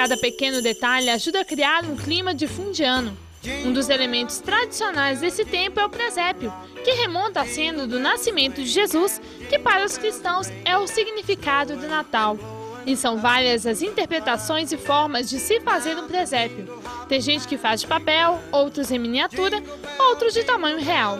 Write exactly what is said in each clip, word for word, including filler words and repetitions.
Cada pequeno detalhe ajuda a criar um clima de fim de ano. Um dos elementos tradicionais desse tempo é o presépio, que remonta à cena do nascimento de Jesus, que para os cristãos é o significado do Natal. E são várias as interpretações e formas de se fazer um presépio. Tem gente que faz de papel, outros em miniatura, outros de tamanho real.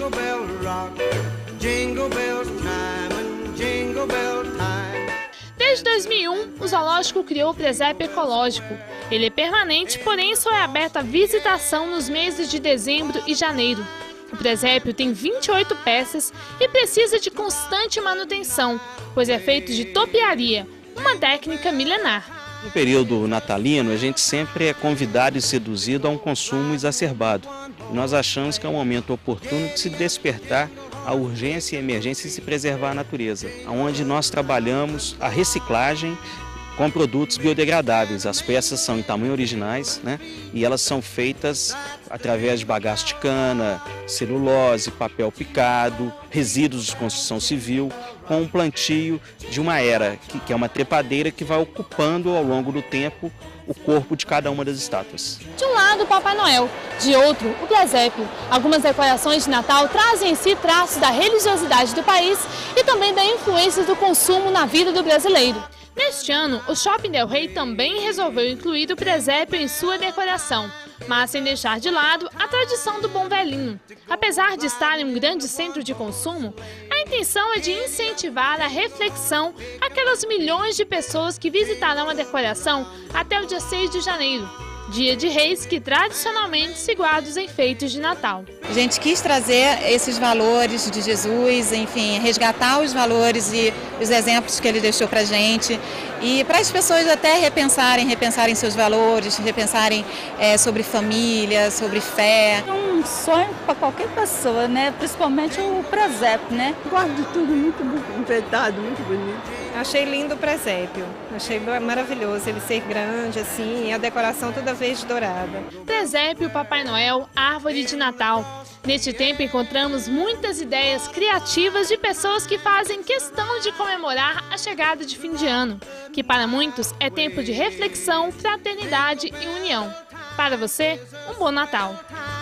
Desde dois mil e um, o zoológico criou o presépio ecológico. Ele é permanente, porém só é aberto à visitação nos meses de dezembro e janeiro. O presépio tem vinte e oito peças e precisa de constante manutenção, pois é feito de topiaria, uma técnica milenar. No período natalino, a gente sempre é convidado e seduzido a um consumo exacerbado. Nós achamos que é um momento oportuno de se despertar a urgência e a emergência de se preservar a natureza, onde nós trabalhamos a reciclagem com produtos biodegradáveis. As peças são em tamanho originais, né? E elas são feitas através de bagaço de cana, celulose, papel picado, resíduos de construção civil, com um plantio de uma era, que, que é uma trepadeira que vai ocupando ao longo do tempo o corpo de cada uma das estátuas. De um lado, o Papai Noel, de outro, o presépio. Algumas decorações de Natal trazem em si traços da religiosidade do país e também da influência do consumo na vida do brasileiro. Neste ano, o Shopping Del Rey também resolveu incluir o presépio em sua decoração, mas sem deixar de lado a tradição do bom velhinho. Apesar de estar em um grande centro de consumo, a intenção é de incentivar a reflexão aquelas milhões de pessoas que visitarão a decoração até o dia seis de janeiro. Dia de Reis que tradicionalmente se guarda os enfeites de Natal. A gente quis trazer esses valores de Jesus, enfim, resgatar os valores e os exemplos que ele deixou para a gente e para as pessoas até repensarem, repensarem seus valores, repensarem é, sobre família, sobre fé. É um sonho para qualquer pessoa, né? Principalmente o presépio, né? Gosto de tudo muito enfeitado, muito bonito. Achei lindo o presépio, achei maravilhoso ele ser grande assim, e a decoração toda vez dourada. Presépio, Papai Noel, árvore de Natal. Neste tempo encontramos muitas ideias criativas de pessoas que fazem questão de comemorar a chegada de fim de ano, que para muitos é tempo de reflexão, fraternidade e união. Para você, um bom Natal!